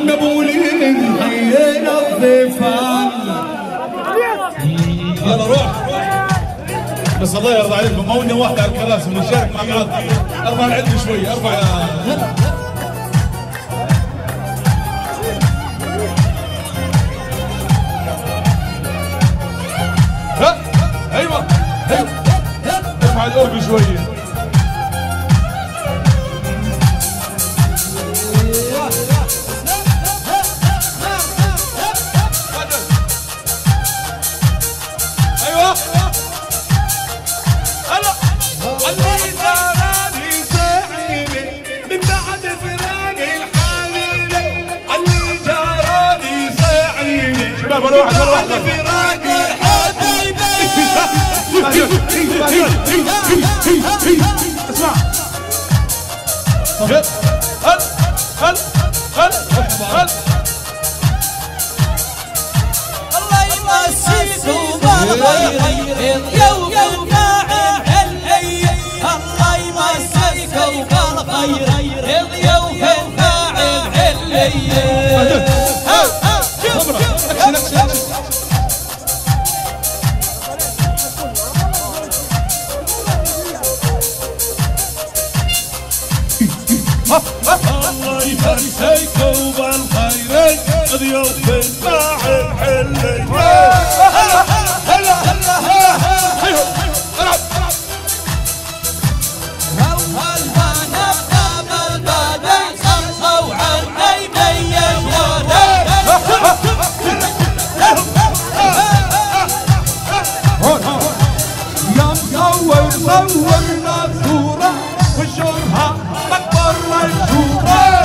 عم ابو وليد حيينا الضيفان. يلا روح. بس الله يرضى عليكم مونة واحدة على الكراسي ونشارك مع بعض. ارفع العد شوي ارفع. ايوه ارفع القرب شوية. واحد فراق حبيبي. اسمع الله يمسيك وبالخير اليوم الناعم هالأي. الله يمسيك وبالخير اليوم الناعم هالأي. الله يمسيك وبالخير ضيوف الناعم حلي. هلا هلا هلا هلا صورنا صورة وشوفها أكبر منشورة.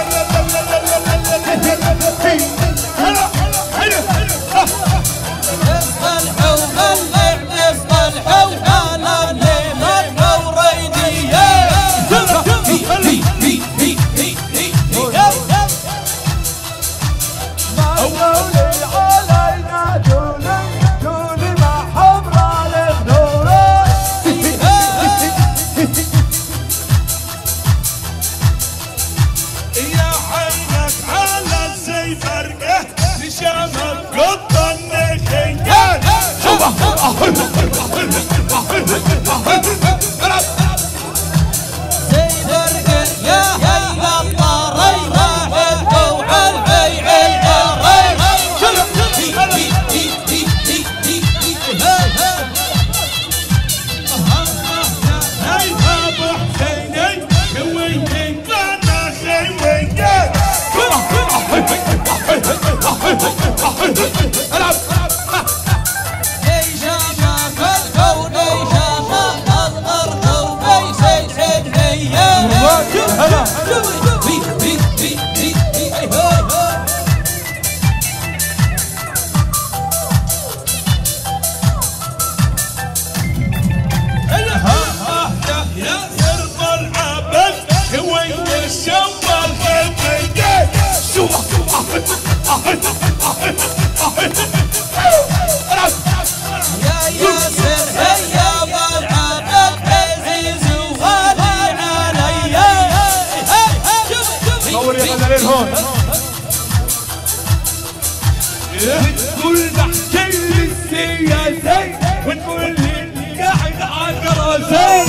ونقول بحكي للسياسي ونقول اللي قاعد على راسي.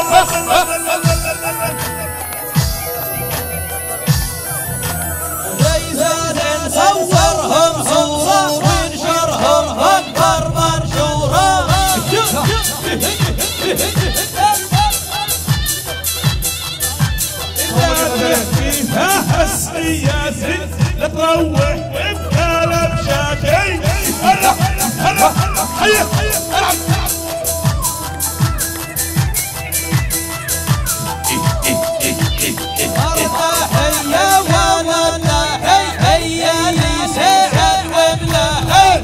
ليس نصورهم صورة ونشرهم أكبر منشورة. فيها السياسي لا تروح بكلام شاكي. هلا هلا هيا العب. مرتاحية ومرتاحي هي اللي ساعد وملاحي.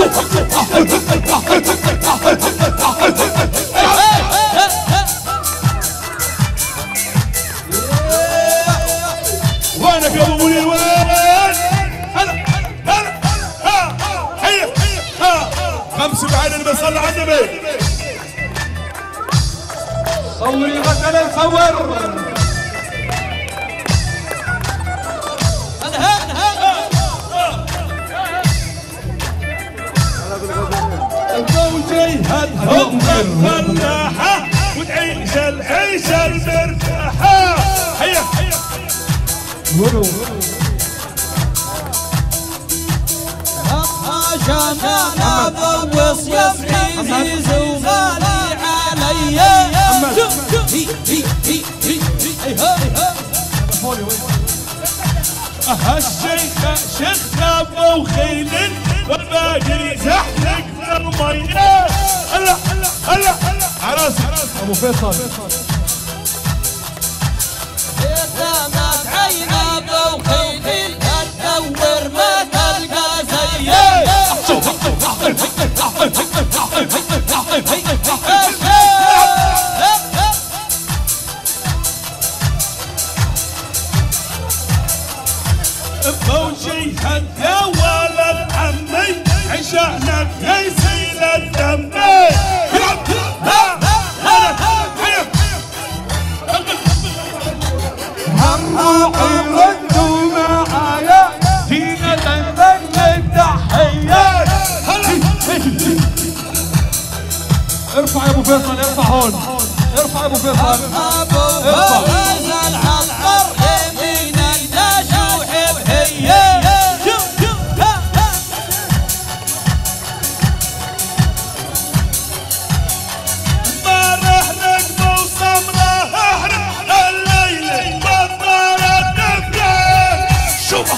وينك يا ابو منير وين؟ هلا هلا هيا خمسة بعين اللي بيصلي على النبي. صور يا غزالة صور. انهى وجيهتهم فلاحة وتعيش العيشة المرتاحة. هيا عشان ابوس يفحيزي زوالي علي. هالشيخ شيخ ابو خيل والباقي زحلق في المية. هلا هلا عراس ابو فيصل دامت عين ابو خيل تدور ما تلقى زيه. بوجيهك يا ولد عمي عشانك يسيل الدمي. ردوا معايا فينا تنبل تحية. ارفع يا ابو فيصل، ارفع هون، ارفع يا ابو فيصل. ابو فوز العطر يمين النشوح بهيه. بارح لك بوسمره احرق الليل بطل الدفن. شوف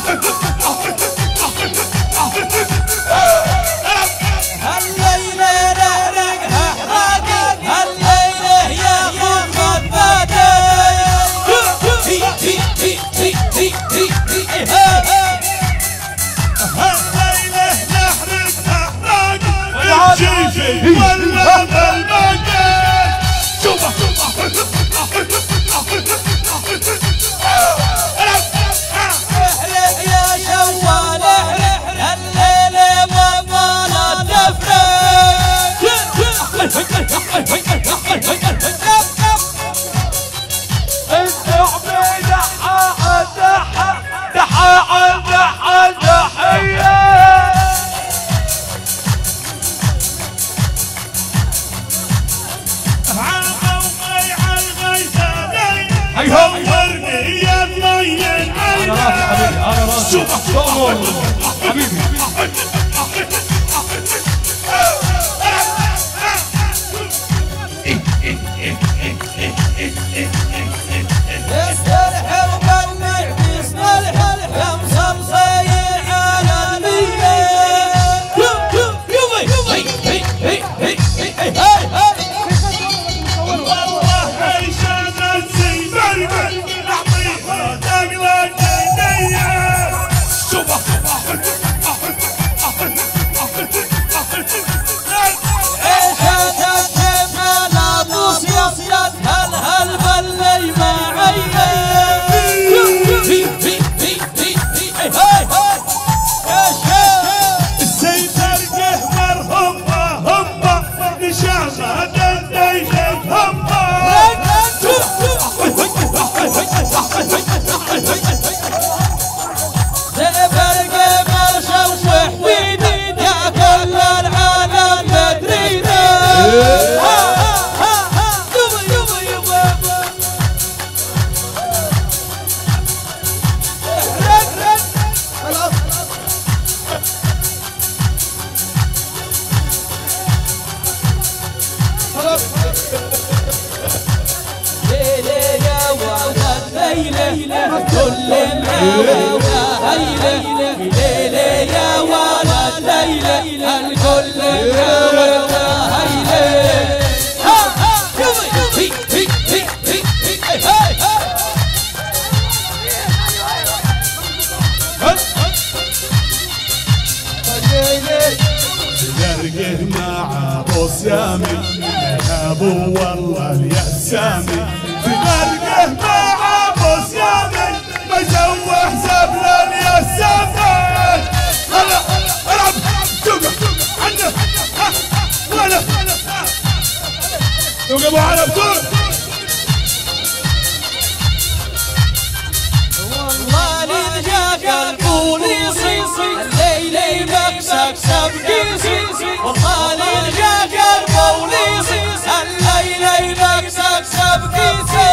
الليلة نحرقها احراق الليلة يا غرفة باتي. هالليلة نحرق احراق الجيفي ولا بالباقي. شوف احرق يا شوال احرق الليلة وطال التعبيد دحى تحية. عالقوقي عالغيثاني هيهم ورقية مين عيني. شوف حبيبي يسترحل بالمجد يسترحل يا مصمصين على المية. والله عيشان الزين نعطيها تقلق ايديا. شوف عيشة الجمال ابوس يصيد هل باللي معي. الزين ترقه مرهمة نشامة دندينك همة. زبر قبر شوح ويدي يا كل العالم مدرينا. ليلة يا ولد ليلة كل العالم هيلة. ليلة يا ولد ليلة الكل العالم هيلة. ترقه مع ابو سامي يا ابو والله اليسامي. ترقه مع ابو سامي مجوح زبل اليسامي. هلا العب توقف عنده ولا توقف ابو علب دور. والله إذ جاك البوليس الليلة مكسك سبقيسي. والله إذ وليصي الليل يبكسك سبكيسي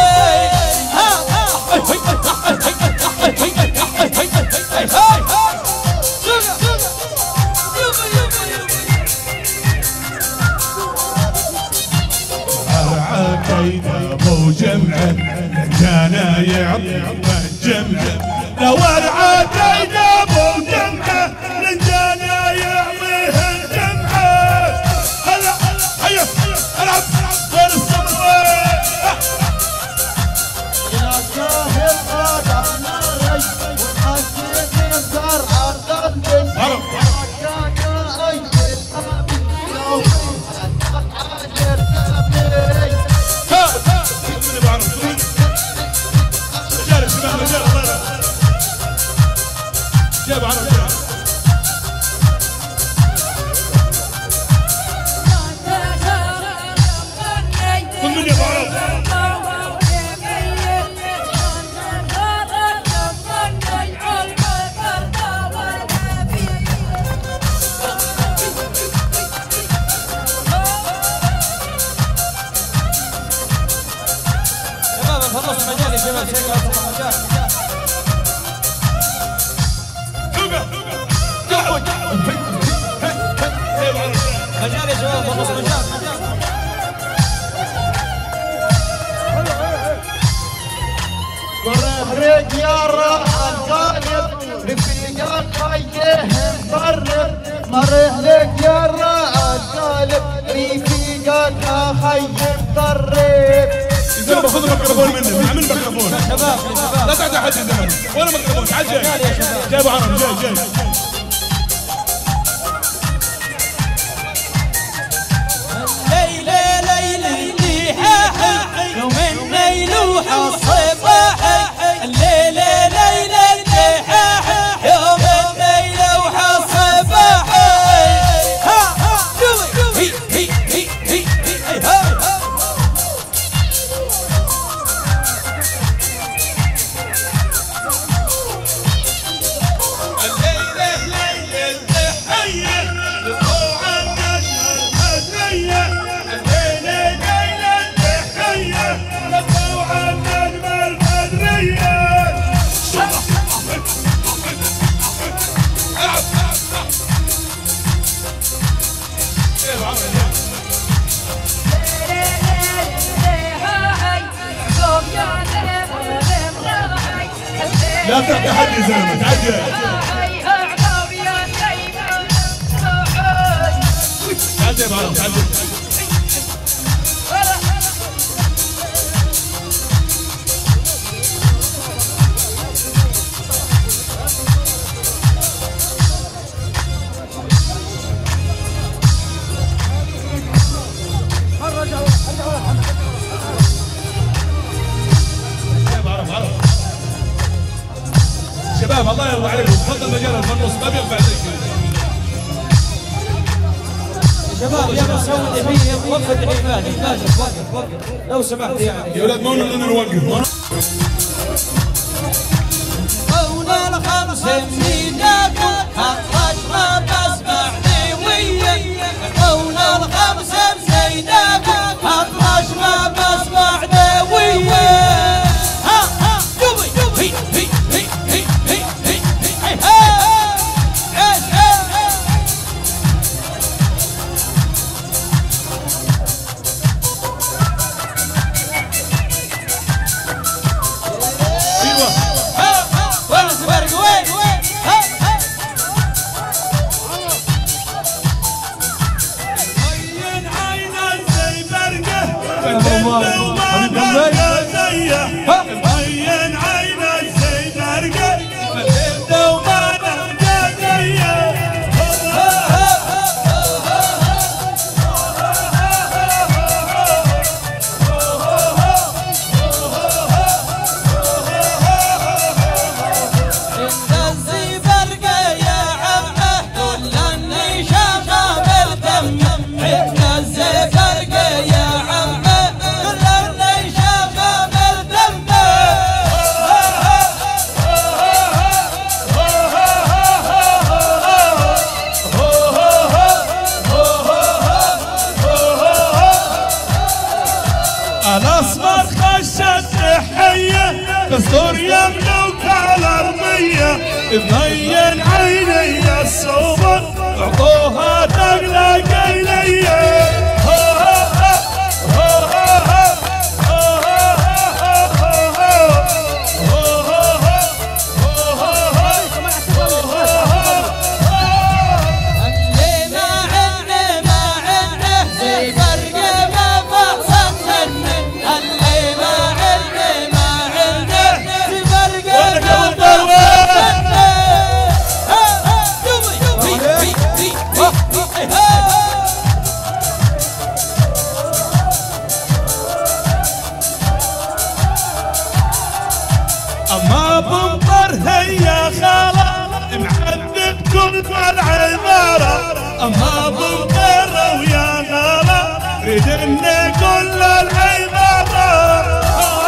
كيد ابو جمعه كان يعطي الجمعه لو ارعى كيد ابو جمعه كان يعطيه الجمعه هلا هيا العب غير الصبر يا جاهل قادرنا ري وحسيت صار عرضني جاب عرب كل من يبغى عرب شباب خلصوا المجال يا شباب مجال يا شباب خلصوا مجال ورهرج يا القالب رفيقك خيه مصرف مرهلك يا القالب رفيقك خيه مصرف زين باخذ الميكروفون مني عامل ميكروفون شباب لا تعدى حد زمان ولا ميكروفون تعال جاي جايب عرب جاي ليلة ليلة حاحي يوم الليل وحالصباحي الليلة ليلة حاحي يوم الليل وحالصباحي ها هي هي هي هي هي ها لا تعطي حد يا زلمه تعال جاي تعال تعال شباب الله يرضى عليكم تفضل مجال الفنص ما بينفع زي كذا شباب يا مسوي دحين وقف الدحين وقف لو سمحت يعني يا ولاد ما نقدر نوقف قول الخمس مسيداكم خطش ما بسمع دوية قول الخمس مسيداكم خطش ما بسمع دوية ها ها دوي هي هي هي هي هي هي هي عين عيني زي برقه فليت وما نهدى الأصفر خش التحية دستور يملك الأرضية بمين عيني السوبر اعطوها تغلى قيلية أما بمطر هيا خالة معذب كل العمارة أما بمطر ويا خالة ردنا كل العمارة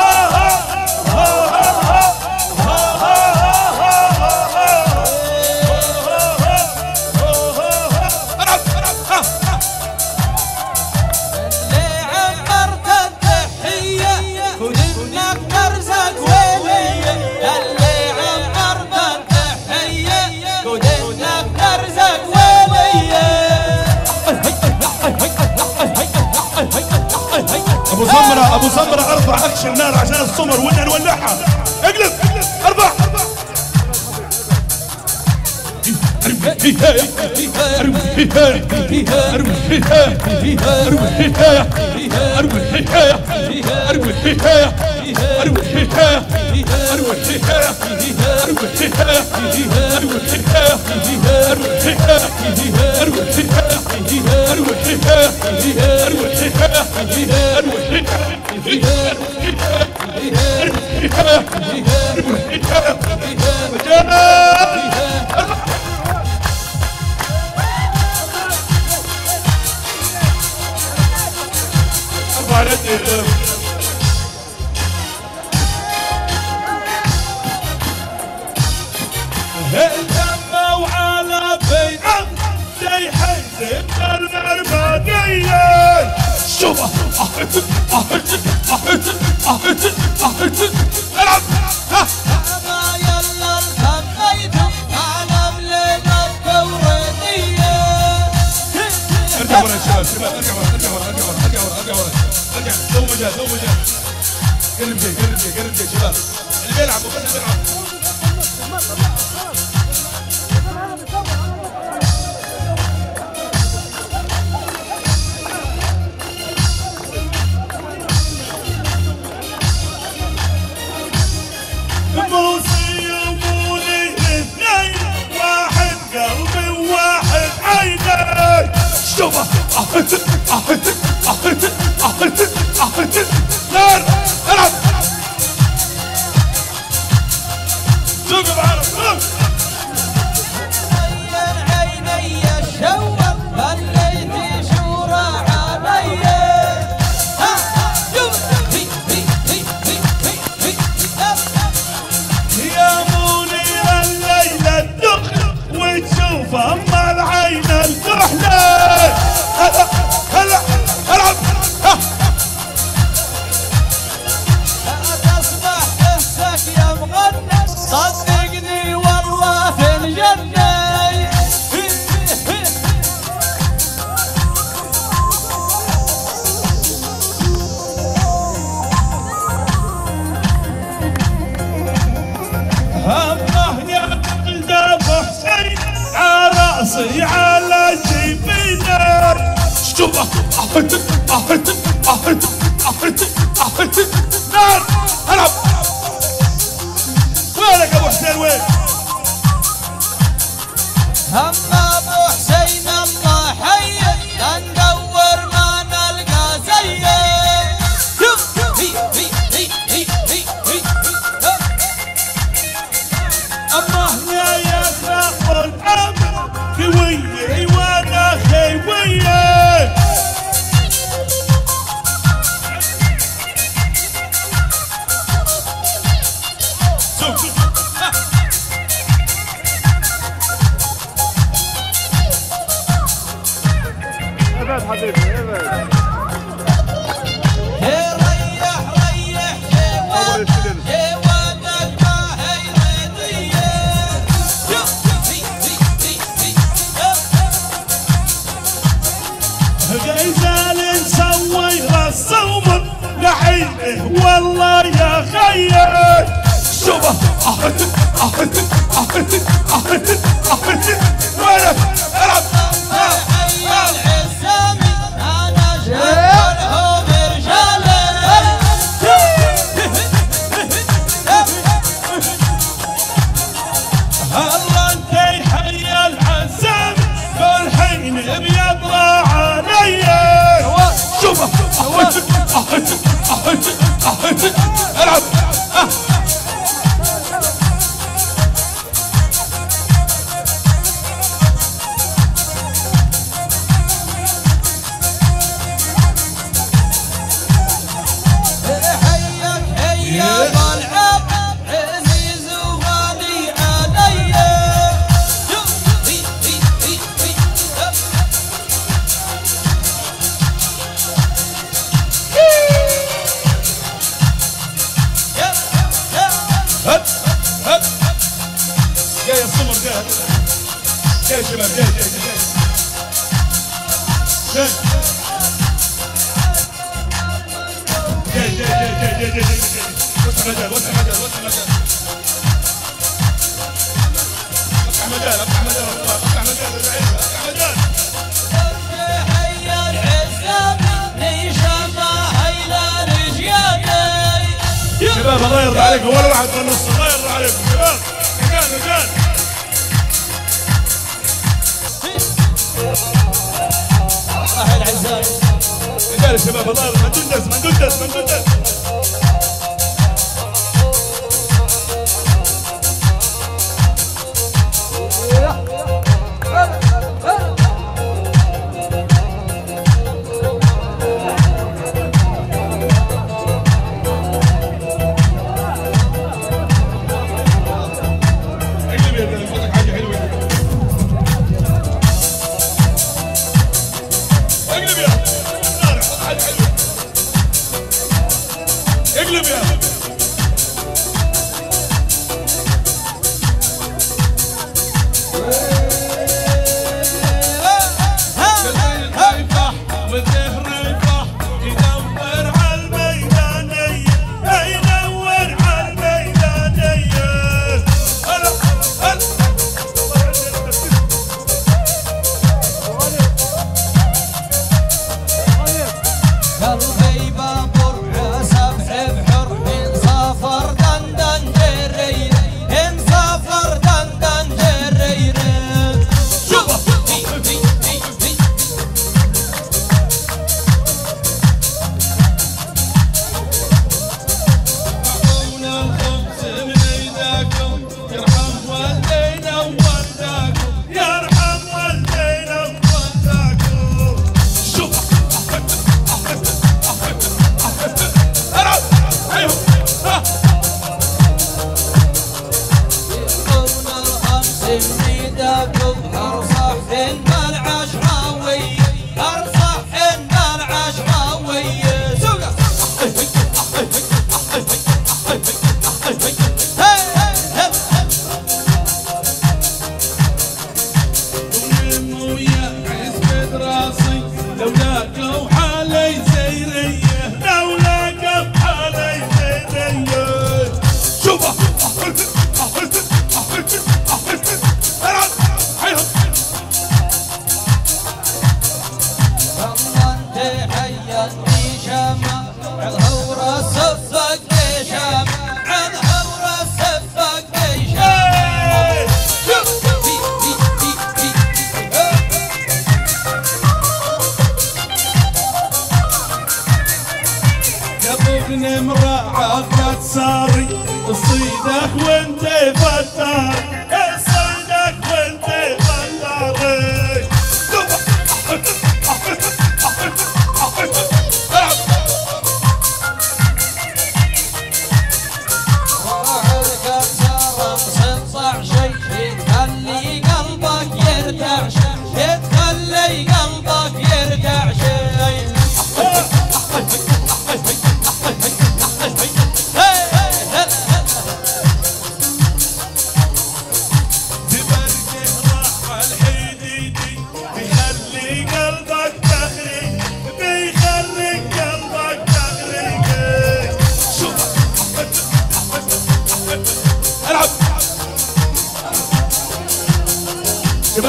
ابو سمره ارفع اكش النار عشان السمر ودنا نولعها اقلب ارفع هلموا على بيعة زي حزب المرباطية شوف العب يلا الخميتم على بلاد الكويتية ارجع ورا يا شباب ارجع ورا دو مجال قرب جاي شباب اللي بيلعبوا بس بيلعبوا نار العب شوف بعرف عيني الشوق خليتي شورى علي يا موني الليلة الدخل وتشوف اما العين الكحلة هلا العب تصبح نفسك يا مغنى صدقني والله في الجنة الله يا ولد ابو حسين عراسي على جبينك شوف نار العب وينك ابو حسين وين هم ابو حسين الله حيه ندور ما نلقى زيه الله يا خاطر الامر خويي وانا خويي علي شوفه وينك العب العزامي انا شايفهم رجاله هلا انت حي العزام بالحين بيطلع علي شوفه العب جاي الصمر جاي شباب جاي وسع مجال وسع مجال افتح مجال حي العزامي شمع هيلا رجالي شباب الله يرضى عليكم ولا واحد في النص الله يرضى عليكم شباب مكان الله العزامي رجال الشباب الله يرضى من دندس اقلب يا نمرة عقد صاري صيدك وانت فتار صيدك وانت فتار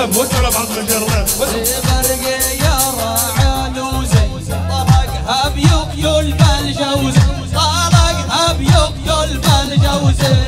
الشباب وسعوا بعض الجرات برقي يا راعلوزي طرقها بيقيل بالجوز طرقها بيقيل بالجوز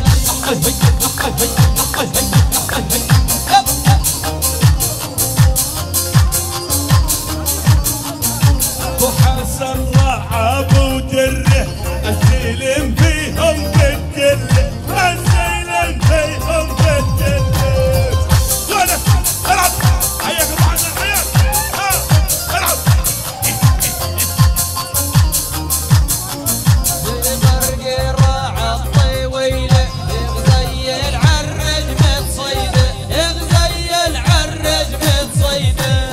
وحسن رعب ودره السيلم فيهم بالدله السيلم فيهم بالدله وانا العب حياك ابو حسن حياك العب برقي راعى الطويله يغزي العرج متصيده يغزي العرج متصيده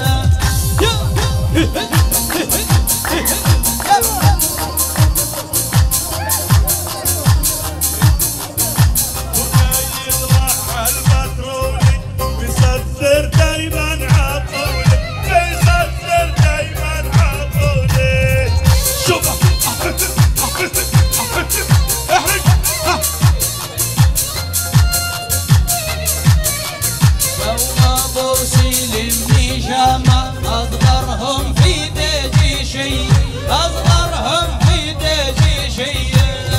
أصغرهم في ديجي شي أصغرهم في ديجي شي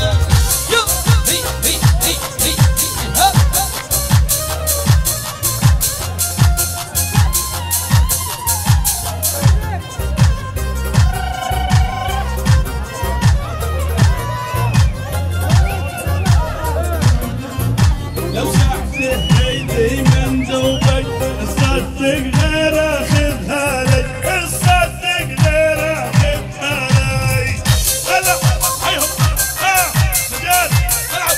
لو سحت ايدي من ذوبك صدق غير اخذها لي صدق غير اخذها لي هلا حيهم سجاد العب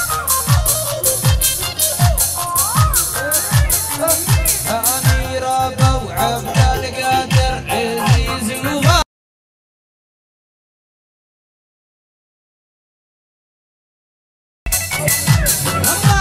أمير أبو عبد القادر عزيز وما